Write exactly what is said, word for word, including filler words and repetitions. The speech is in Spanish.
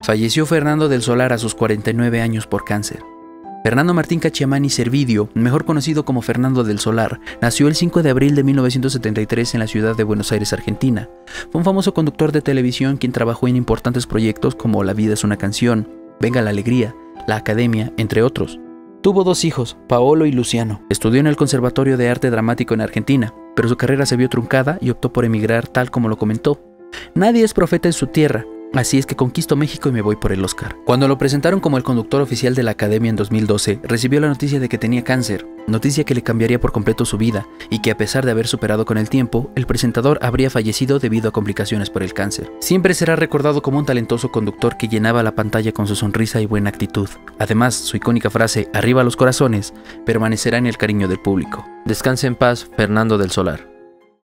Falleció Fernando del Solar a sus cuarenta y nueve años por cáncer. Fernando Martín Cacciamani Servideo, mejor conocido como Fernando del Solar, nació el cinco de abril de mil novecientos setenta y tres en la ciudad de Buenos Aires, Argentina. Fue un famoso conductor de televisión quien trabajó en importantes proyectos como La vida es una canción, Venga la alegría, La Academia, entre otros. Tuvo dos hijos, Paolo y Luciano. Estudió en el Conservatorio de Arte Dramático en Argentina, pero su carrera se vio truncada y optó por emigrar tal como lo comentó. Nadie es profeta en su tierra. Así es que conquisto México y me voy por el Oscar. Cuando lo presentaron como el conductor oficial de la Academia en dos mil doce, recibió la noticia de que tenía cáncer, noticia que le cambiaría por completo su vida, y que a pesar de haber superado con el tiempo, el presentador habría fallecido debido a complicaciones por el cáncer. Siempre será recordado como un talentoso conductor que llenaba la pantalla con su sonrisa y buena actitud. Además, su icónica frase, "Arriba los corazones", permanecerá en el cariño del público. Descanse en paz, Fernando del Solar.